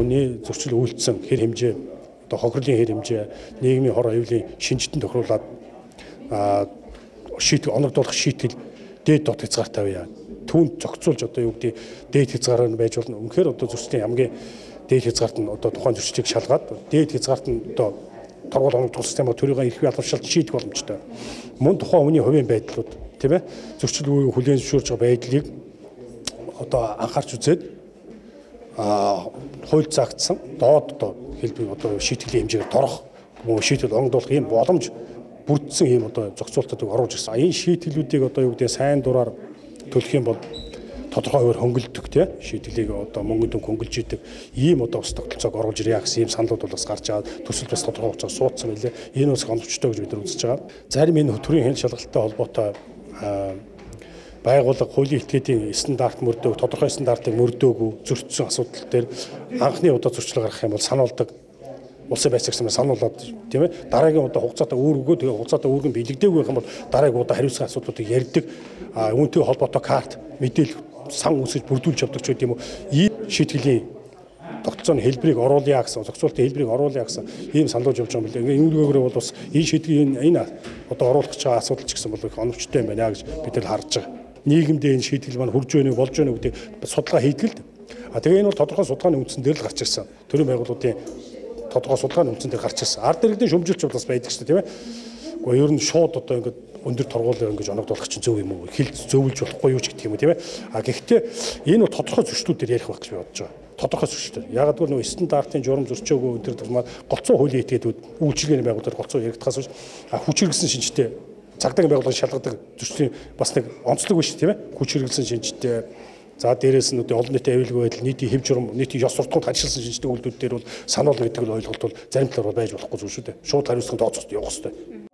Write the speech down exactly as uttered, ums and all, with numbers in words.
хүний зөрчил үйлдсэн хэр хэмжээ, одоо хохирлын хэр хэмжээ, нийгмийн хор аюулын шинжтэн тохируулаад шийтгэл оногдуулах шийтгэл дээд дот хязгаартай байя. Түүнд зохицуулж одоо юу гэдэг дээд хязгаар нь байж болно. Үнэхээр одоо зөрчлийн хамгийн дээд хязгаарт нь одоо тухайн зөрчлийг шалгаад дээд хязгаарт нь одоо торгуулийн оногдуулах системээр төрийн эрх ялгамшилт шийдэх боломжтой. Мөн тухайн хүний хувийн байдлууд тийм ээ зөрчил үеийн хүлээн зөвшөөрж байгаа байдлыг одоо анхаарч үзээд а хууль заагдсан доод одоо хэлбэр одоо шийтгэлийн хэмжээгээр торох мөн шийтгэл оногдуулах ийм боломж бүрдсэн ийм одоо зохицуултыг оруулж ирсэн. Энэ шийтгэлүүдийг одоо юу гэдэг сайн дураар төлөх юм бол тодорхой хуваар хөнгөлдөг тий шийтгэлийг одоо мөнгөнд хөнгөлж идэг ийм одоо бас тогтолцоог оруулж ирья гэсэн ийм саналууд бол бас гарч байгаа. Төсөл бас тодорхой хугацаанд суудсан байлээ. Энэ бас оновчтой гэж бид нар үзэж байгаа. Зарим энэ төрийн хяналт шалгалттай холбоотой байгууллага хуулийн этгээдийн стандарт мөрдөг, тодорхой стандартыг мөрдөөгүй зөрчсөн асуудал дээр анхны удаа зөрчил гаргах юм бол сануулдаг улсын байцаагч нар сануулад тийм ээ дараагийн удаа хугацаатай үүргөө тэгээ хугацаатай үүргэн бэлэгдээгүй юм бол дараагийн удаа хариуцсан асуудлуудыг ярьдаг үүнтэй холбоотой карт мэдээлэл сан үсэж бүрдүүлж авдаг ч гэдэм үү ийм шийтгэлийн тогтолцооны хэлбэрийг оруулъя гэсэн зохицуултын хэлбэрийг оруулъя гэсэн ийм саналж явж байгаа юм билээ. Үүнийгээр бол бас энэ шийтгэлийн энэ одоо оруулах гэж байгаа асуудал ч гэсэн бол их оновчтой юм байна гэж бид нар харж байгаа. Нийгэмдээ энэ шийтгэл маань хурж өгнө болж өгнө гэдэг судалгаа хийдэг л. А тэгээ энэ бол тодорхой судалгааны үндсэн дээр л гарч ирсэн. Төрийн байгууллагын тодорхой судалгааны үндсэн дээр гарч ирсэн. Ард иргэдийн шөмжилч бас байдаг шүү дээ тийм ээ. Гэхдээ ер нь шууд одоо ингээд өндөр торгуулийн ингэж оногдуулах чинь зөв юм уу? Хил зөвлөж болохгүй юу ч гэдэг юм уу тийм ээ. А гэхдээ энэ бол тодорхой зөрчилүүд дээр ярих байх гэж би бодож байгаа. Тодорхой зөрчилүүд. Яг л нөгөө стандартын журам зөрчөөгүй өдөр тусмаа голцоо хуулийн этгээдүүд үйлчилгээний байгууллагууд голцоо яригдахаас хүч хэрэглэсэн шинжтэй цагдаагийн байгууллагын шалгадаг зөрчлийн бас нэг онцлог биш тийм ээ. Хүч хэрэглэсэн шинжтэй за дээрээс нь олон нийтийн аюулгүй байдал, нийтийн хэв журам, нийтийн ёс суртахуунд ажилласан шинжтэй үйлдэлүүд дээр бол сануулна гэдэг нь ойлголт бол зарим талаар байж болохгүй зүйл шүү дээ. Шууд хариуцлагын тооцоолт явах хэрэгтэй.